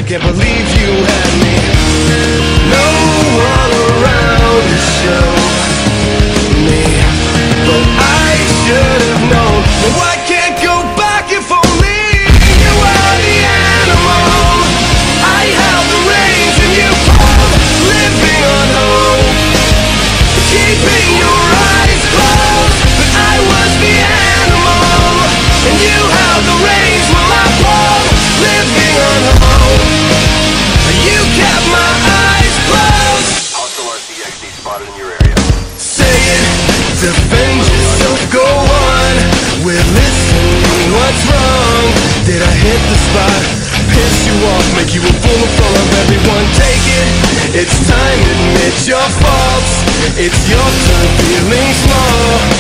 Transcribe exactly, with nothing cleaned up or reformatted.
can't believe you had me. No one around to show me, but I should have known. No, I can't go back if only you were the animal. I held the reins and you pulled, living on hope, keeping your eyes closed. But I was the animal, and you held the reins while I pulled, living on hope. You kept my eyes closed. Hostile R C X D spotted in your area. Say it, defend yourself, go on. We're listening, what's wrong? Did I hit the spot? Piss you off, make you a fool in front of everyone. Take it, it's time, admit your faults. It's your turn feeling small.